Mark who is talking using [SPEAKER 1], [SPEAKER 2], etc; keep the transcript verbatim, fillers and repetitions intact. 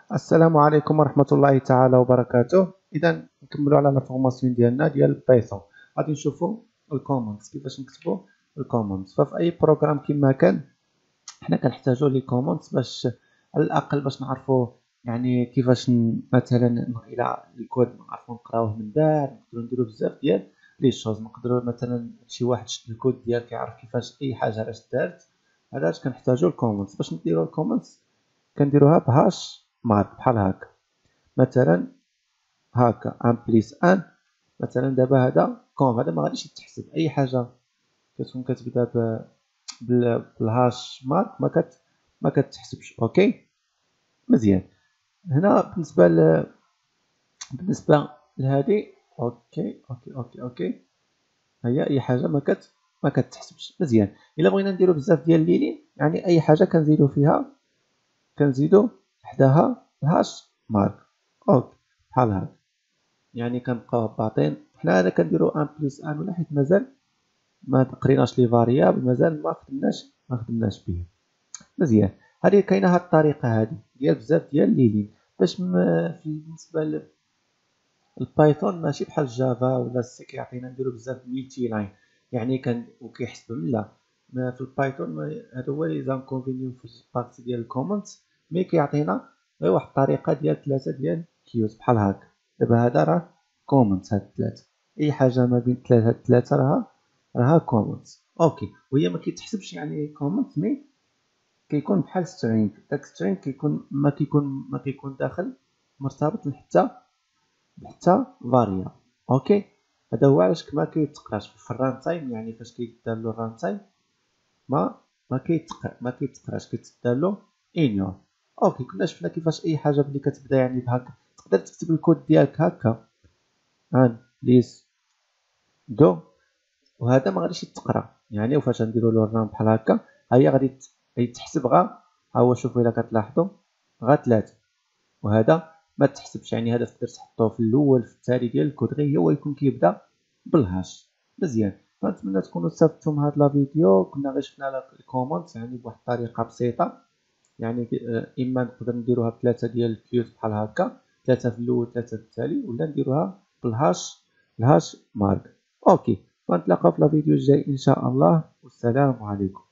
[SPEAKER 1] السلام عليكم ورحمة الله تعالى وبركاته. إذا نكملوا على لا فورماسيون ديالنا ديال بايثون. غادي نشوفوا الكوموندز كيفاش نكتبوا الكوموندز. ففي أي بروغرام كما كان حنا كنحتاجوا لي كوموندز باش على الأقل باش نعرفوا يعني كيفاش مثلا إلى الكود نعرفوا نقراوه من بعد. نقدروا نديروا بزاف ديال لي شوز. نقدروا مثلا شي واحد شد الكود ديال كيعرف كيفاش أي حاجة علاش دارت. علاش كنحتاجوا الكوموندز باش نديروا الكوموندز؟ كنديروها بهاش مارك بحال هكا. مثلا هكا ان بليس ان. مثلا دابا هذا كون هذا ما غاديش يتحسب اي حاجه كتكون كتبدا بالهاش مارك ما كت ما كتحسبش. اوكي مزيان. هنا بالنسبه ل بالنسبه لهذه اوكي اوكي اوكي اوكي هي اي حاجه ما كت ما كتحسبش. مزيان. الا بغينا نديرو بزاف ديال ليلين يعني اي حاجه كنزيدو فيها كنزيدو حداها الهاش مارك. اوكي بحال هكا يعني كنبقاو باطين. حنا هنا كنديرو ان بلس ان ولا حيت مازال ما قريناش لي فاريابل مازال ما خدمناش ما خدمناش به. مزيان. هذه كاينه هاد الطريقه هذه ديال بزاف ديال ليلين باش بالنسبه للبايثون ماشي بحال جافا ولا السي كيعطينا نديرو بزاف ملتي لاين يعني كان وكيحسب لا. ما في البايثون هذا هو لي زانكونفينيون في البارتي ديال الكومنت مي كيعطينا غير واحد الطريقه ديال ثلاثه ديال كيوز بحال هكا. دابا هذا راه كومنت هاد ثلاثه اي حاجه ما بين ثلاثه ثلاثه راها راها كومنت. اوكي وهي ما كيتحسبش يعني كومنت مي كيكون بحال سترينغ. داك سترينغ كيكون ما كيكون ما كيكون داخل مرتبط حتى حتى فاريابل. اوكي هذا هو علاش ما كيتقراش في الران تايم يعني فاش كيدار له الران تايم ما ما كيتقرا ما كيتقراش كيتدار له انيور. اوكي كنا شفنا كيفاش اي حاجه ملي كتبدا يعني بهكا تقدر تكتب الكود ديالك هكا ان بليس دو وهذا ما غاديش يتقرا يعني. وفاش نديروا له الران بحال هكا هي غادي يتحسب غا ها هو. شوفوا الا كتلاحظوا غا ثلاثه وهذا ما تحسبش يعني. هذا تقدر تحطوه في الاول في التالي ديال الكود غير هو يكون كيبدا بالهاش. مزيان. فنتمنى تكونوا استفدتوا من هذا لا فيديو. كنا غير شفنا الكومنت يعني بواحد الطريقه بسيطه يعني اما نقدر نديروها بثلاثه ديال الكيوز بحال هكا ثلاثه في الاول ثلاثه في التالي ولا نديروها بالهاش الهاش مارك. اوكي فنتلاقاو في لا فيديو الجاي ان شاء الله والسلام عليكم.